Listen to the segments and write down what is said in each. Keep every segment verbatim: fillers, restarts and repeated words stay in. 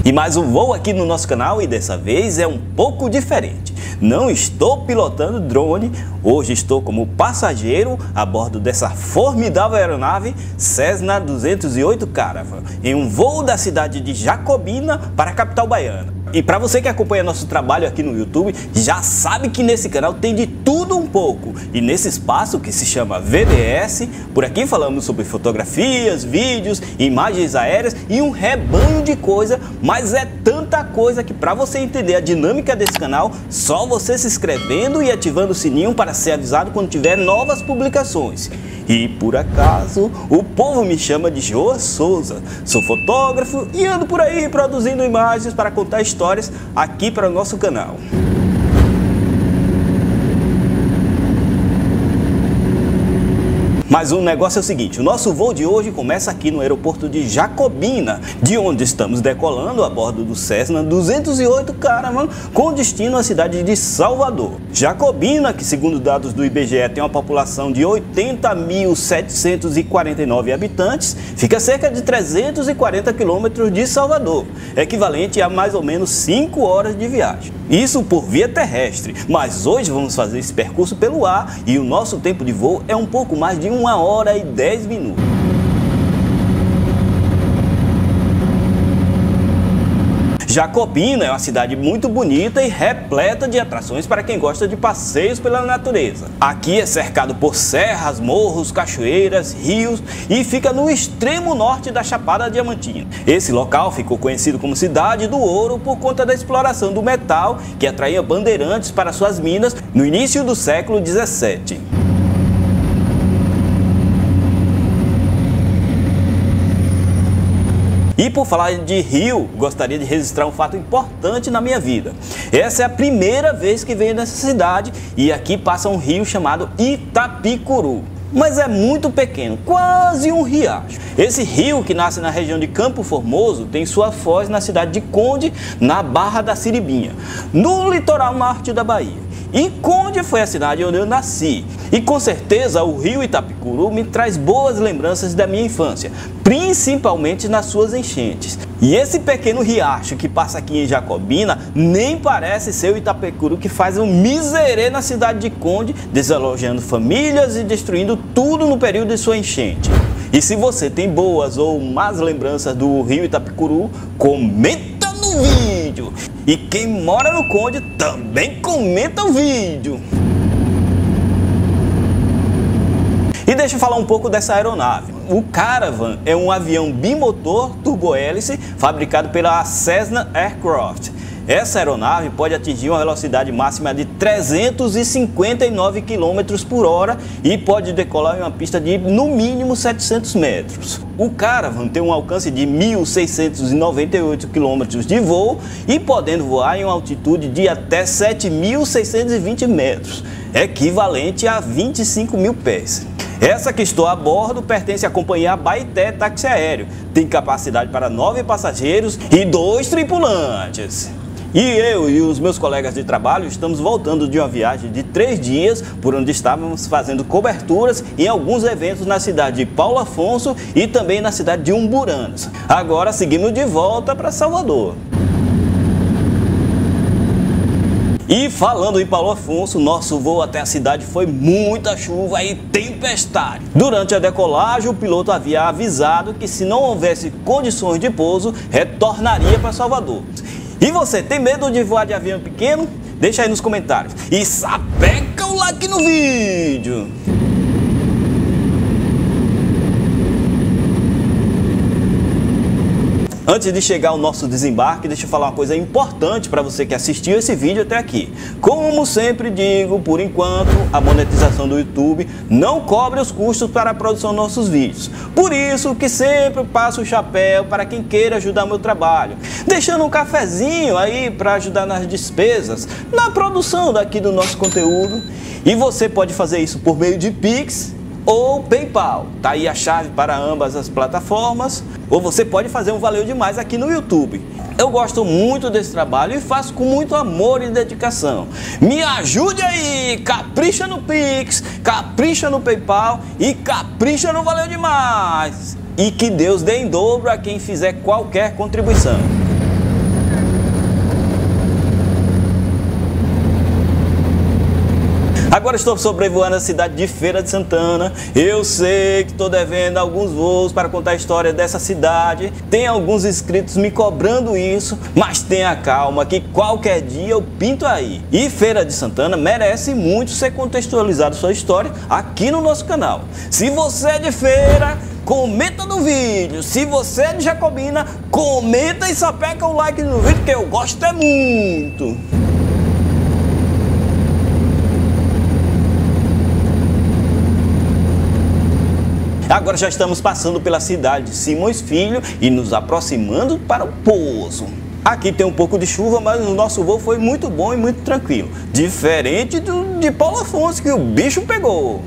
E mais um voo aqui no nosso canal e dessa vez é um pouco diferente. Não estou pilotando drone, hoje estou como passageiro a bordo dessa formidável aeronave Cessna duzentos e oito Caravan, em um voo da cidade de Jacobina para a capital baiana. E para você que acompanha nosso trabalho aqui no YouTube, já sabe que nesse canal tem de tudo um pouco. E nesse espaço que se chama V D S, por aqui falamos sobre fotografias, vídeos, imagens aéreas e um rebanho de coisa, mas é tanta coisa que para você entender a dinâmica desse canal, só você se inscrevendo e ativando o sininho para ser avisado quando tiver novas publicações. E por acaso, o povo me chama de Joa Souza. Sou fotógrafo e ando por aí produzindo imagens para contar histórias aqui para o nosso canal. Mas o negócio é o seguinte, o nosso voo de hoje começa aqui no aeroporto de Jacobina, de onde estamos decolando a bordo do Cessna duzentos e oito Caravan com destino à cidade de Salvador. Jacobina, que segundo dados do I B G E tem uma população de oitenta mil setecentos e quarenta e nove habitantes, fica a cerca de trezentos e quarenta quilômetros de Salvador, equivalente a mais ou menos cinco horas de viagem. Isso por via terrestre, mas hoje vamos fazer esse percurso pelo ar e o nosso tempo de voo é um pouco mais de uma hora e dez minutos. Jacobina é uma cidade muito bonita e repleta de atrações para quem gosta de passeios pela natureza. Aqui é cercado por serras, morros, cachoeiras, rios e fica no extremo norte da Chapada Diamantina. Esse local ficou conhecido como Cidade do Ouro por conta da exploração do metal que atraía bandeirantes para suas minas no início do século dezessete. E por falar de rio, gostaria de registrar um fato importante na minha vida. Essa é a primeira vez que venho nessa cidade e aqui passa um rio chamado Itapicuru. Mas é muito pequeno, quase um riacho. Esse rio, que nasce na região de Campo Formoso, tem sua foz na cidade de Conde, na Barra da Siribinha, no litoral norte da Bahia. E Conde foi a cidade onde eu nasci. E com certeza o rio Itapicuru me traz boas lembranças da minha infância, principalmente nas suas enchentes. E esse pequeno riacho que passa aqui em Jacobina nem parece ser o Itapicuru que faz um miserê na cidade de Conde, desalojando famílias e destruindo tudo no período de sua enchente. E se você tem boas ou más lembranças do rio Itapicuru, comenta no vídeo! E quem mora no Conde também comenta o vídeo! E deixa eu falar um pouco dessa aeronave. O Caravan é um avião bimotor turbohélice fabricado pela Cessna Aircraft. Essa aeronave pode atingir uma velocidade máxima de trezentos e cinquenta e nove quilômetros por hora e pode decolar em uma pista de no mínimo setecentos metros. O Caravan tem um alcance de mil seiscentos e noventa e oito quilômetros de voo e podendo voar em uma altitude de até sete mil seiscentos e vinte metros, equivalente a vinte e cinco mil pés. Essa que estou a bordo pertence à companhia Baité Táxi Aéreo. Tem capacidade para nove passageiros e dois tripulantes. E eu e os meus colegas de trabalho estamos voltando de uma viagem de três dias por onde estávamos fazendo coberturas em alguns eventos na cidade de Paulo Afonso e também na cidade de Umburanas. Agora seguimos de volta para Salvador. E falando em Paulo Afonso, nosso voo até a cidade foi muita chuva e tempestade. Durante a decolagem, o piloto havia avisado que se não houvesse condições de pouso, retornaria para Salvador. E você tem medo de voar de avião pequeno? Deixa aí nos comentários. E sapeca o like no vídeo! Antes de chegar ao nosso desembarque, deixa eu falar uma coisa importante para você que assistiu esse vídeo até aqui. Como sempre digo, por enquanto, a monetização do YouTube não cobre os custos para a produção dos nossos vídeos. Por isso que sempre passo o chapéu para quem queira ajudar meu trabalho, deixando um cafezinho aí para ajudar nas despesas, na produção daqui do nosso conteúdo. E você pode fazer isso por meio de Pix ou PayPal. Tá aí a chave para ambas as plataformas. Ou você pode fazer um Valeu Demais aqui no YouTube. Eu gosto muito desse trabalho e faço com muito amor e dedicação. Me ajude aí, capricha no Pix, capricha no PayPal e capricha no Valeu Demais. E que Deus dê em dobro a quem fizer qualquer contribuição. Agora estou sobrevoando a cidade de Feira de Santana. Eu sei que estou devendo alguns voos para contar a história dessa cidade. Tem alguns inscritos me cobrando isso, mas tenha calma que qualquer dia eu pinto aí. E Feira de Santana merece muito ser contextualizado sua história aqui no nosso canal. Se você é de Feira, comenta no vídeo. Se você é de Jacobina, comenta e sapeca o like no vídeo que eu gosto é muito. Agora já estamos passando pela cidade de Simões Filho e nos aproximando para o pouso. Aqui tem um pouco de chuva, mas o nosso voo foi muito bom e muito tranquilo. Diferente do, de Paulo Afonso, que o bicho pegou.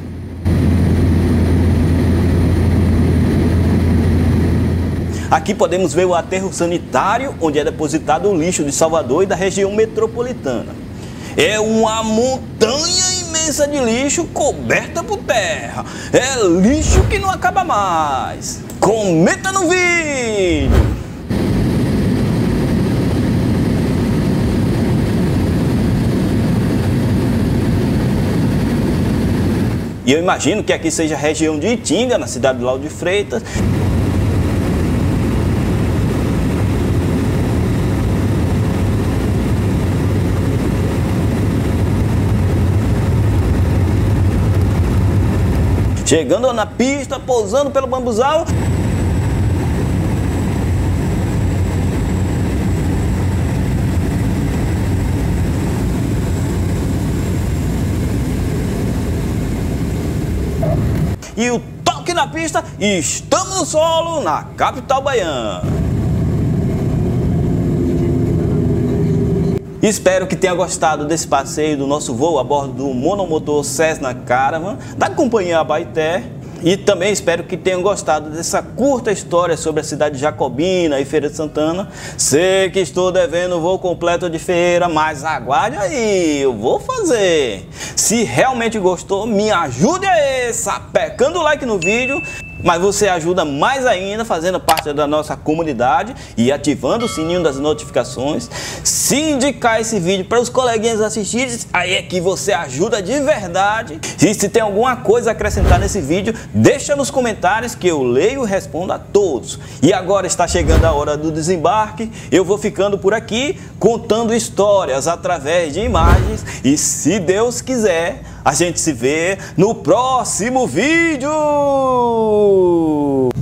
Aqui podemos ver o aterro sanitário, onde é depositado o lixo de Salvador e da região metropolitana. É uma montanha imensa de lixo coberta por terra. É lixo que não acaba mais. Comenta no vídeo! E eu imagino que aqui seja a região de Itinga, na cidade de Lauro de Freitas. Chegando na pista, pousando pelo bambuzal. E o toque na pista, e estamos no solo, na capital baiana. Espero que tenha gostado desse passeio do nosso voo a bordo do monomotor Cessna Caravan da companhia Abaeté. E também espero que tenham gostado dessa curta história sobre a cidade de Jacobina e Feira de Santana. Sei que estou devendo o voo completo de feira, mas aguarde aí, eu vou fazer. Se realmente gostou, me ajude aí, sapecando o like no vídeo. Mas você ajuda mais ainda fazendo parte da nossa comunidade e ativando o sininho das notificações. Se indicar esse vídeo para os coleguinhas assistirem, aí é que você ajuda de verdade. E se tem alguma coisa a acrescentar nesse vídeo, deixa nos comentários que eu leio e respondo a todos. E agora está chegando a hora do desembarque. Eu vou ficando por aqui contando histórias através de imagens. E se Deus quiser, a gente se vê no próximo vídeo!